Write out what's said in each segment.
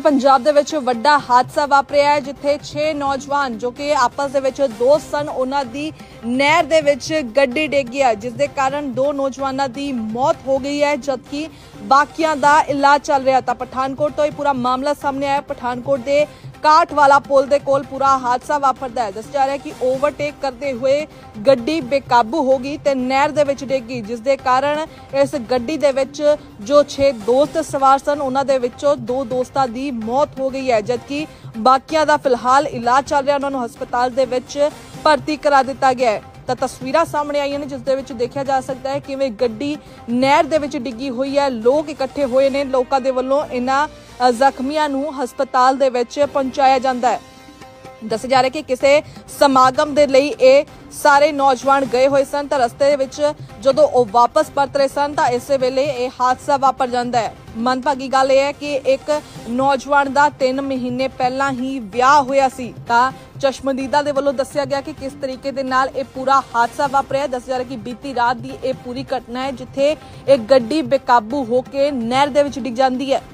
पंजाब दे विच वड्डा हादसा वापरिया है, जिथे 6 नौजवान जो कि आपस दे विच दोस्त सन, उन्हां दी नहर दे विच गड्डी डिग गई है, जिस दे कारण 2 नौजवानों की मौत हो गई है, जबकि बाकियां दा इलाज चल रहा था। पठानकोट तो यह पूरा मामला सामने आया। पठानकोट दे काठ वाला पुल दे कोल पूरा हादसा वापरदा है। दस जा रहा है कि ओवरटेक करते हुए गड्डी बेकाबू हो गई ते नहर दे विच डिग गई, जिस दे कारण इस गड्डी दे विच जो 6 दोस्त सवार सन, उन्हां दे विचों 2 दोस्तां दी मौत हो गई है, जबकि बाकियां दा फिलहाल इलाज चल रहा है। उन्हां नूं हस्पताल दे विच भर्ती करा दिता गया है। ਤਾਂ ਤਸਵੀਰਾਂ ਸਾਹਮਣੇ ਆਈਆਂ ਨੇ, ਜਿਸ ਦੇ ਵਿੱਚ ਦੇਖਿਆ ਜਾ ਸਕਦਾ ਹੈ ਕਿਵੇਂ ਗੱਡੀ ਨਹਿਰ ਦੇ ਵਿੱਚ ਡਿੱਗੀ ਹੋਈ ਹੈ। ਲੋਕ ਇਕੱਠੇ ਹੋਏ ਨੇ, ਲੋਕਾਂ ਦੇ ਵੱਲੋਂ ਇਹਨਾਂ ਜ਼ਖਮੀਆਂ ਨੂੰ ਹਸਪਤਾਲ ਦੇ ਵਿੱਚ ਪਹੁੰਚਾਇਆ ਜਾਂਦਾ ਹੈ। ਦੱਸਿਆ ਜਾ ਰਿਹਾ ਕਿ ਕਿਸੇ ਸਮਾਗਮ ਦੇ ਲਈ ਇਹ ਸਾਰੇ ਨੌਜਵਾਨ ਗਏ ਹੋਏ ਸਨ, ਤਾਂ ਰਸਤੇ ਦੇ ਵਿੱਚ ਜਦੋਂ ਉਹ ਵਾਪਸ ਪਰਤ ਰਹੇ ਸਨ ਤਾਂ ਇਸੇ ਵੇਲੇ ਇਹ ਹਾਦਸਾ ਵਾਪਰ ਜਾਂਦਾ ਹੈ। ਮੰਦਭਾਗੀ ਗੱਲ ਇਹ ਹੈ ਕਿ ਇੱਕ ਨੌਜਵਾਨ ਦਾ 3 ਮਹੀਨੇ ਪਹਿਲਾਂ ਹੀ ਵਿਆਹ ਹੋਇਆ ਸੀ। ਤਾਂ ਚਸ਼ਮਦੀਦਾ ਦੇ ਵੱਲੋਂ ਦੱਸਿਆ ਗਿਆ ਕਿ ਕਿਸ ਤਰੀਕੇ ਦੇ ਨਾਲ ਇਹ ਪੂਰਾ ਹਾਦਸਾ ਵਾਪਰਿਆ। ਦੱਸਿਆ ਜਾ ਰਿਹਾ ਕਿ ਬੀਤੀ ਰਾਤ ਦੀ ਇਹ ਪੂਰੀ ਘਟਨਾ ਹੈ, ਜਿੱਥੇ ਇੱਕ ਗੱਡੀ ਬੇਕਾਬੂ ਹੋ ਕੇ ਨਹਿਰ ਦੇ ਵਿੱਚ ਡਿੱਗ ਜਾਂਦੀ ਹੈ।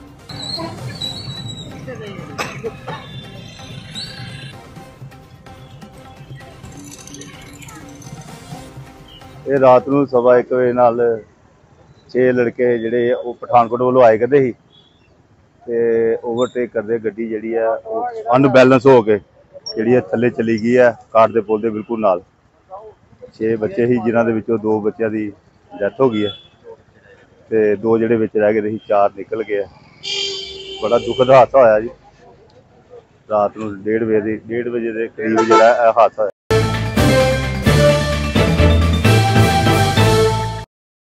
ਇਹ ਰਾਤ ਨੂੰ 1:15 ਵਜੇ ਨਾਲ 6 ਲੜਕੇ ਜਿਹੜੇ ਉਹ ਪਠਾਨਕੋਟ ਵੱਲੋਂ ਆਏ ਕਰਦੇ ਸੀ ਤੇ ਓਵਰਟੇਕ ਕਰਦੇ ਗੱਡੀ ਜਿਹੜੀ ਆ ਉਹ ਅਨਬੈਲੈਂਸ ਹੋ ਕੇ ਜਿਹੜੀ ਥੱਲੇ ਚਲੀ ਗਈ ਹੈ ਕਾਠ ਦੇ ਪੁਲ ਦੇ ਬਿਲਕੁਲ ਨਾਲ। 6 ਬੱਚੇ ਸੀ, ਜਿਨ੍ਹਾਂ ਦੇ ਵਿੱਚੋਂ 2 ਬੱਚਿਆਂ ਦੀ ਡੈਥ ਹੋ ਗਈ ਹੈ ਤੇ 2 ਜਿਹੜੇ ਵਿੱਚ ਰਹਿ ਗਏ ਸੀ, 4 ਨਿਕਲ ਗਏ। ਬੜਾ ਦੁਖਦ ਹਾਦਸਾ ਹੋਇਆ ਜੀ। ਰਾਤ ਨੂੰ 1:30 ਵਜੇ ਦੇ ਕਰੀਬ ਜਿਹੜਾ ਇਹ ਹਾਦਸਾ ਹੋਇਆ।